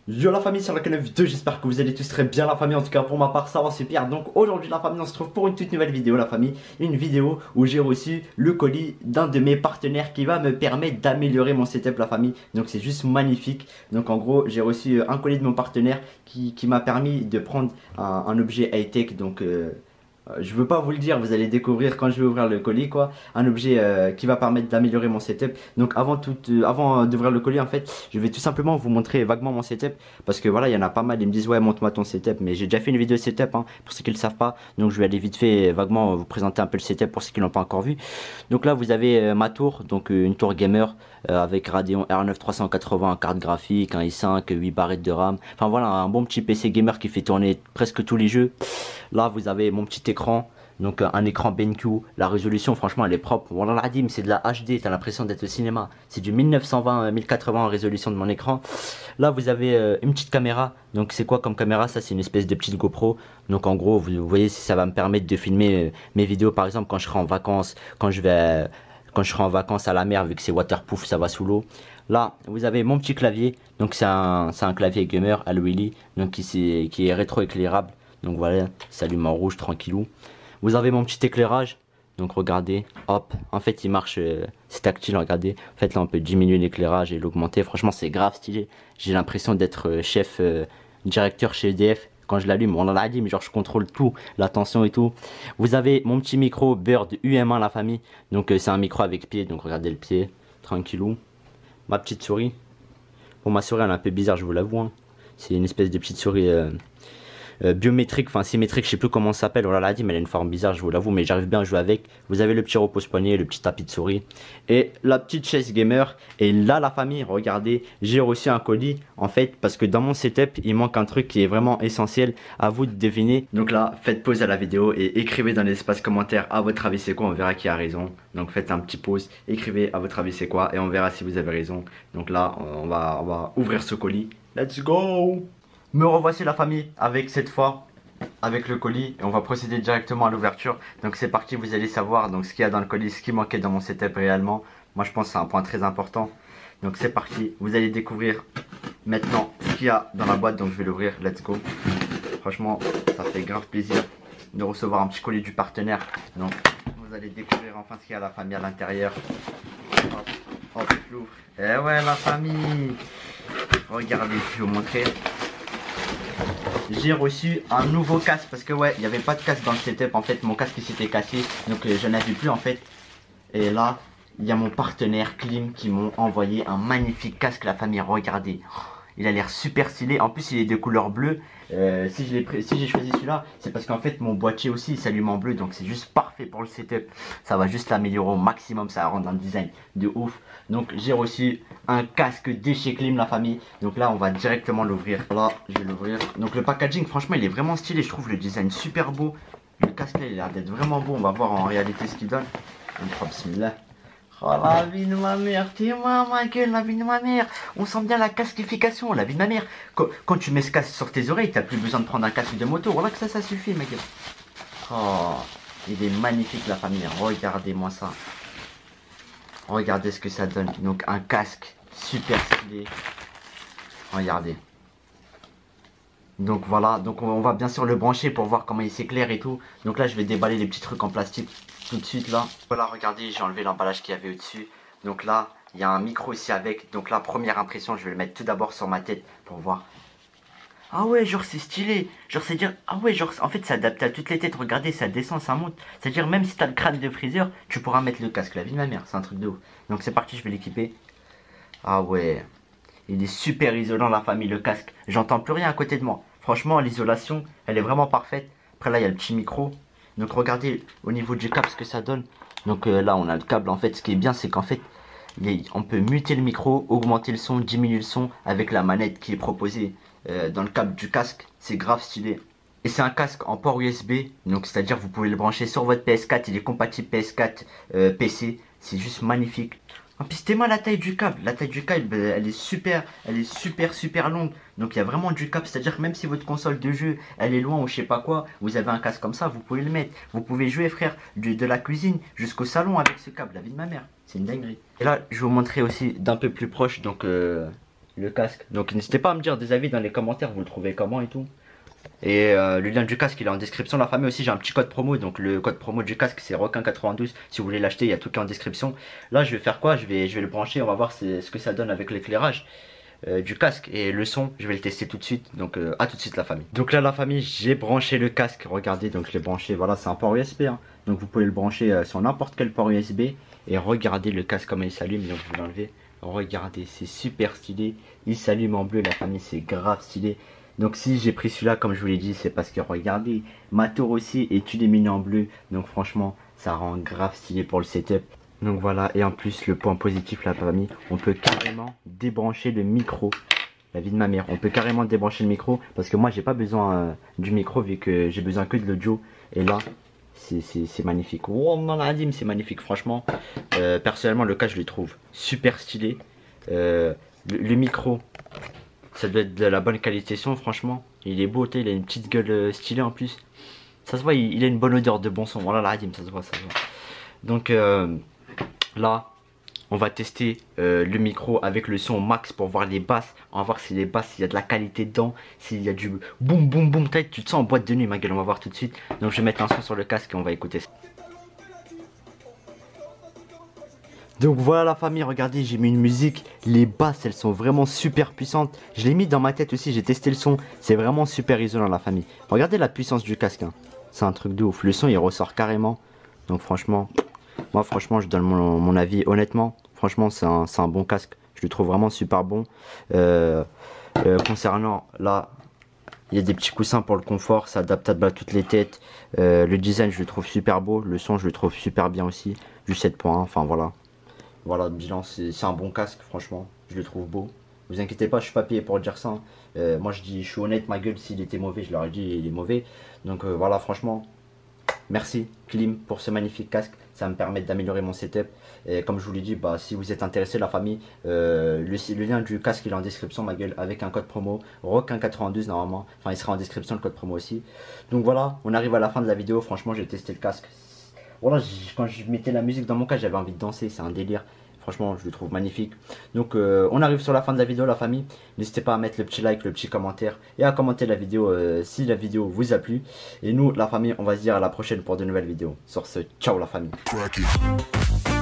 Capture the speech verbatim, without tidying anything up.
Yo la famille, sur la canal vidéo, j'espère que vous allez tous très bien la famille, en tout cas pour ma part ça va super. Donc aujourd'hui la famille, on se trouve pour une toute nouvelle vidéo la famille. Une vidéo où j'ai reçu le colis d'un de mes partenaires qui va me permettre d'améliorer mon setup la famille. Donc c'est juste magnifique. Donc en gros j'ai reçu un colis de mon partenaire qui, qui m'a permis de prendre un, un objet high-tech. Donc euh, je veux pas vous le dire, vous allez découvrir quand je vais ouvrir le colis quoi. Un objet euh, qui va permettre d'améliorer mon setup. Donc avant tout, euh, avant d'ouvrir le colis en fait, je vais tout simplement vous montrer vaguement mon setup. Parce que voilà, il y en a pas mal, ils me disent ouais montre-moi ton setup. Mais j'ai déjà fait une vidéo setup hein, pour ceux qui le savent pas. Donc je vais aller vite fait vaguement vous présenter un peu le setup pour ceux qui l'ont pas encore vu. Donc là vous avez euh, ma tour, donc euh, une tour gamer euh, avec Radeon R neuf trois cent quatre-vingts, carte graphique, un i cinq, huit barrettes de RAM. Enfin voilà, un bon petit P C gamer qui fait tourner presque tous les jeux. Là vous avez mon petit écran, donc un écran BenQ, la résolution franchement elle est propre, voilà la dim, c'est de la H D, t'as l'impression d'être au cinéma, c'est du mille neuf cent vingt mille quatre-vingts en résolution de mon écran. Là vous avez euh, une petite caméra, donc c'est quoi comme caméra? Ça c'est une espèce de petite GoPro, donc en gros vous, vous voyez ça va me permettre de filmer euh, mes vidéos par exemple quand je serai en vacances, quand je vais... Euh, quand je serai en vacances à la mer, vu que c'est waterproof, ça va sous l'eau. Là, vous avez mon petit clavier. Donc c'est un, c'est un clavier gamer à Willy, donc qui, est, qui est rétro-éclairable. Donc voilà, ça allume en rouge tranquillou. Vous avez mon petit éclairage. Donc regardez, hop, en fait il marche, euh, c'est tactile, regardez. En fait là on peut diminuer l'éclairage et l'augmenter. Franchement c'est grave stylé. J'ai l'impression d'être euh, chef euh, directeur chez E D F. Quand je l'allume, on en a dit, mais genre je contrôle tout, la tension et tout. Vous avez mon petit micro Bird U M un la famille. Donc euh, c'est un micro avec pied, donc regardez le pied, tranquillou. Ma petite souris. Bon ma souris elle est un peu bizarre, je vous l'avoue. Hein. C'est une espèce de petite souris euh, euh, biométrique, enfin symétrique, je sais plus comment ça s'appelle. On l'a dit, mais elle a une forme bizarre, je vous l'avoue, mais j'arrive bien à jouer avec. Vous avez le petit repose-poignet, le petit tapis de souris. Et la petite chaise gamer. Et là la famille, regardez, j'ai reçu un colis. En fait, parce que dans mon setup, il manque un truc qui est vraiment essentiel. À vous de deviner. Donc là, faites pause à la vidéo et écrivez dans l'espace commentaire à votre avis c'est quoi, on verra qui a raison. Donc faites un petit pause, écrivez à votre avis c'est quoi et on verra si vous avez raison. Donc là, on va, on va ouvrir ce colis. Let's go! Me revoici la famille avec cette fois avec le colis et on va procéder directement à l'ouverture. Donc c'est parti, vous allez savoir donc ce qu'il y a dans le colis, ce qui manquait dans mon setup réellement. Moi je pense que c'est un point très important. Donc c'est parti, vous allez découvrir maintenant ce qu'il y a dans la boîte. Donc je vais l'ouvrir, let's go. Franchement ça fait grave plaisir de recevoir un petit colis du partenaire. Donc vous allez découvrir enfin ce qu'il y a la famille à l'intérieur. Hop, hop, je l'ouvre. Et ouais la famille, regardez, je vais vous montrer. J'ai reçu un nouveau casque parce que ouais, il n'y avait pas de casque dans le setup. En fait, mon casque il s'était cassé, donc euh, je n'avais plus en fait. Et là, il y a mon partenaire Klim qui m'ont envoyé un magnifique casque, la famille. Regardez, il a l'air super stylé. En plus, il est de couleur bleue. Euh, si j'ai si choisi celui-là, c'est parce qu'en fait, mon boîtier aussi il s'allume en bleu, donc c'est juste parfait pour le setup. Ça va juste l'améliorer au maximum, ça va rendre un design de ouf. Donc j'ai reçu un casque de chez Klim la famille. Donc là on va directement l'ouvrir. Là je vais l'ouvrir. Donc le packaging franchement il est vraiment stylé. Je trouve le design super beau. Le casque là il a l'air d'être vraiment beau. On va voir en réalité ce qu'il donne. Bismillah. Oh la vie de ma mère, t'es moi ma gueule, la vie de ma mère. On sent bien la casquification, la vie de ma mère. Quand, quand tu mets ce casque sur tes oreilles, t'as plus besoin de prendre un casque de moto. Voilà que ça, ça suffit ma gueule. Oh, il est magnifique la famille. Regardez-moi ça. Regardez ce que ça donne. Donc un casque super stylé. Regardez. Donc voilà, donc on va bien sûr le brancher pour voir comment il s'éclaire et tout. Donc là je vais déballer les petits trucs en plastique tout de suite là. Voilà regardez, j'ai enlevé l'emballage qu'il y avait au dessus. Donc là il y a un micro aussi avec. Donc la première impression je vais le mettre tout d'abord sur ma tête pour voir. Ah ouais genre c'est stylé. Genre c'est dire, ah ouais genre en fait c'est adapté à toutes les têtes. Regardez ça descend, ça monte. C'est à dire même si t'as le crâne de Freezer, tu pourras mettre le casque. La vie de ma mère, c'est un truc de ouf. Donc c'est parti, je vais l'équiper. Ah ouais. Il est super isolant la famille, le casque. J'entends plus rien à côté de moi. Franchement, l'isolation, elle est vraiment parfaite. Après là, il y a le petit micro. Donc regardez au niveau du câble ce que ça donne. Donc euh, là, on a le câble. En fait, ce qui est bien, c'est qu'en fait, est, on peut muter le micro, augmenter le son, diminuer le son avec la manette qui est proposée euh, dans le câble du casque. C'est grave stylé. Et c'est un casque en port U S B. Donc c'est-à-dire vous pouvez le brancher sur votre P S quatre. Il est compatible P S quatre, euh, P C. C'est juste magnifique. En plus, c'était moi la taille du câble. La taille du câble, elle est super, elle est super, super longue. Donc, il y a vraiment du câble. C'est-à-dire que même si votre console de jeu, elle est loin ou je sais pas quoi, vous avez un casque comme ça, vous pouvez le mettre. Vous pouvez jouer, frère, de, de la cuisine jusqu'au salon avec ce câble. La vie de ma mère. C'est une dinguerie. Et là, je vais vous montrer aussi d'un peu plus proche. Donc, euh, le casque. Donc n'hésitez pas à me dire des avis dans les commentaires, vous le trouvez comment et tout. Et euh, le lien du casque il est en description. La famille aussi, j'ai un petit code promo. Donc le code promo du casque c'est requin quatre-vingt-douze. Si vous voulez l'acheter, il y a tout qui est en description. Là je vais faire quoi, je vais, je vais le brancher. On va voir ce que ça donne avec l'éclairage euh, du casque. Et le son, je vais le tester tout de suite. Donc euh, à tout de suite la famille. Donc là la famille, j'ai branché le casque. Regardez, donc je l'ai branché. Voilà, c'est un port U S B hein. Donc vous pouvez le brancher euh, sur n'importe quel port U S B. Et regardez le casque comme il s'allume. Donc je vais l'enlever. Regardez, c'est super stylé. Il s'allume en bleu la famille, c'est grave stylé. Donc si j'ai pris celui-là comme je vous l'ai dit, c'est parce que regardez, ma tour aussi est illuminée en bleu. Donc franchement, ça rend grave stylé pour le setup. Donc voilà, et en plus le point positif la famille, on peut carrément débrancher le micro. La vie de ma mère, on peut carrément débrancher le micro. Parce que moi j'ai pas besoin euh, du micro vu que j'ai besoin que de l'audio. Et là, c'est magnifique. Oh mon adim, c'est magnifique franchement. euh, Personnellement le cas je le trouve super stylé. euh, le, le micro, ça doit être de la bonne qualité son franchement. Il est beau, il a une petite gueule euh, stylée en plus. Ça se voit, il, il a une bonne odeur de bon son. Voilà la adim, ça se voit, ça se voit. Donc euh, là on va tester euh, le micro avec le son au max pour voir les basses. On va voir si les basses, s'il y a de la qualité dedans, s'il y a du boum boum boum. Tu te sens en boîte de nuit ma gueule, on va voir tout de suite. Donc je vais mettre un son sur le casque et on va écouter ça. Donc voilà la famille, regardez, j'ai mis une musique. Les basses elles sont vraiment super puissantes. Je l'ai mis dans ma tête aussi, j'ai testé le son. C'est vraiment super isolant la famille. Regardez la puissance du casque hein. C'est un truc de ouf, le son il ressort carrément. Donc franchement, moi franchement je donne mon, mon avis honnêtement. Franchement c'est un, un bon casque, je le trouve vraiment super bon. euh, euh, Concernant là, il y a des petits coussins pour le confort, c'est adaptable à toutes les têtes. euh, Le design je le trouve super beau, le son je le trouve super bien aussi. Du sept point un, enfin voilà. Voilà, bilan, c'est un bon casque, franchement, je le trouve beau. Vous inquiétez pas, je suis pas payé pour dire ça. Hein. Euh, moi je dis, je suis honnête, ma gueule, s'il était mauvais, je leur ai dit, il est mauvais. Donc euh, voilà, franchement, merci Klim pour ce magnifique casque. Ça me permet d'améliorer mon setup. Et comme je vous l'ai dit, bah, si vous êtes intéressé, la famille, euh, le, le lien du casque il est en description, ma gueule, avec un code promo, requin quatre-vingt-douze normalement. Enfin, il sera en description le code promo aussi. Donc voilà, on arrive à la fin de la vidéo. Franchement, j'ai testé le casque. Voilà, quand je mettais la musique dans mon casque, j'avais envie de danser, c'est un délire. Franchement, je le trouve magnifique. Donc, euh, on arrive sur la fin de la vidéo, la famille. N'hésitez pas à mettre le petit like, le petit commentaire et à commenter la vidéo euh, si la vidéo vous a plu. Et nous, la famille, on va se dire à la prochaine pour de nouvelles vidéos. Sur ce, ciao la famille.